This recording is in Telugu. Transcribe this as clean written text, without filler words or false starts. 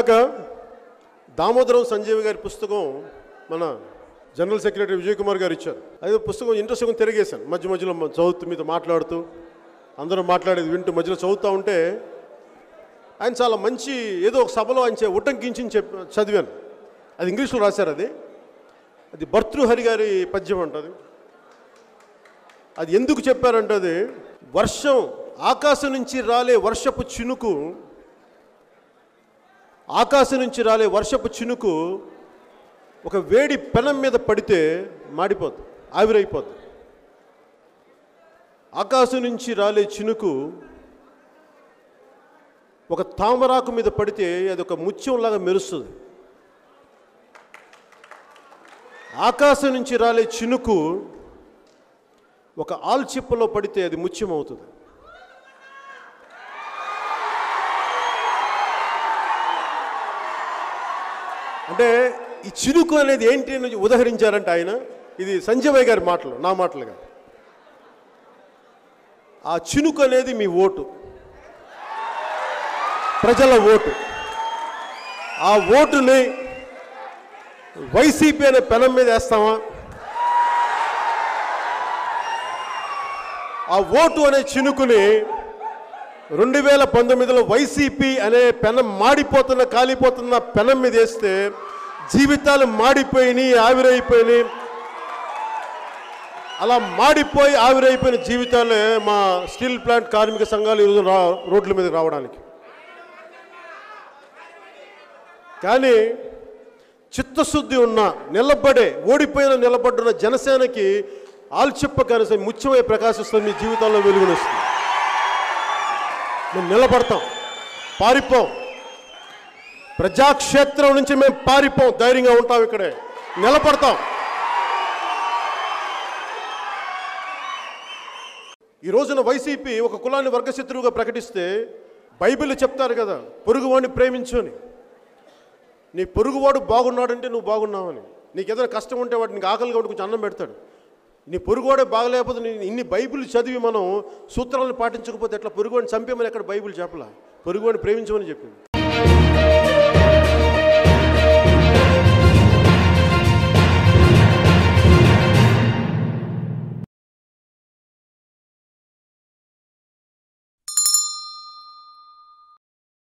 ఇందాక దామోదరం సంజీవ్ గారి పుస్తకం మన జనరల్ సెక్రటరీ విజయ్ కుమార్ గారు ఇచ్చారు. అదే పుస్తకం ఇంట్రెస్ట్గా తిరిగేశాను. మధ్యలో చదువుతూ మీతో మాట్లాడుతూ అందరూ మాట్లాడేది వింటూ మధ్యలో చదువుతూ ఉంటే ఆయన చాలా మంచి ఏదో ఒక సభలో ఆయన ఉటంకించి చదివాను. అది ఇంగ్లీష్లో రాశారు. అది భర్తృహరి గారి పద్యం అంటది. అది ఎందుకు చెప్పారంటే అది వర్షం ఆకాశం నుంచి రాలే వర్షపు చినుకు ఒక వేడి పెనం మీద పడితే మాడిపోద్ది, ఆవిరైపోద్ది. ఆకాశం నుంచి రాలే చినుకు ఒక తామరాకు మీద పడితే అది ఒక ముత్యంలాగా మెరుస్తుంది. ఆకాశం నుంచి రాలే చినుకు ఒక ఆల్చిప్పలో పడితే అది ముత్యం అవుతుంది. అంటే ఈ చినుకు అనేది ఏంటి అని ఉదహరించారంటే ఆయన, ఇది సంజయ్ గారి మాటలు, నా మాటలుగా. ఆ చినుకు అనేది మీ ఓటు, ప్రజల ఓటు. ఆ ఓటుని వైసీపీ అనే పెనం మీద వేస్తామా? ఆ ఓటు అనే చినుకుని 2019లో వైసీపీ అనే పెనం మాడిపోతున్న కాలిపోతున్న పెనం మీద వేస్తే జీవితాలు మాడిపోయినాయి, ఆవిరైపోయినాయి. అలా మాడిపోయి ఆవిరైపోయిన జీవితాలే మా స్టీల్ ప్లాంట్ కార్మిక సంఘాలు ఈరోజు రోడ్ల మీదకి రావడానికి. కానీ చిత్తశుద్ధి ఉన్న ఓడిపోయిన నిలబడ్డున్న జనసేనకి ఆల్చిప్ప కనీసం ముత్యమై ప్రకాశిస్తుంది. మీ జీవితాల్లో వెలుగునిస్తుంది. మేము నిలబడతాం, పారిపోం. ప్రజాక్షేత్రం నుంచి మేము పారిపోం, ధైర్యంగా ఉంటాం, ఇక్కడే నిలబడతాం. ఈ రోజున వైసీపీ ఒక కులాన్ని వర్గశత్రువుగా ప్రకటిస్తే బైబిల్ చెప్తారు కదా, పొరుగువాడిని ప్రేమించు అని. నీ పొరుగువాడు బాగున్నాడంటే నువ్వు బాగున్నావని. నీకు ఏదైనా కష్టం ఉంటే వాడు నీకు ఆకలిగా ఉంటే కొంచెం అన్నం పెడతాడు. నీ పొరుగువాడే బాగలేకపోతే ఇన్ని బైబిల్ చదివి మనం సూత్రాలను పాటించకపోతే ఎట్లా? పొరుగువాడిని చంపేమని ఎక్కడ బైబిల్ చెప్పలా, పొరుగువాడిని ప్రేమించమని చెప్పింది.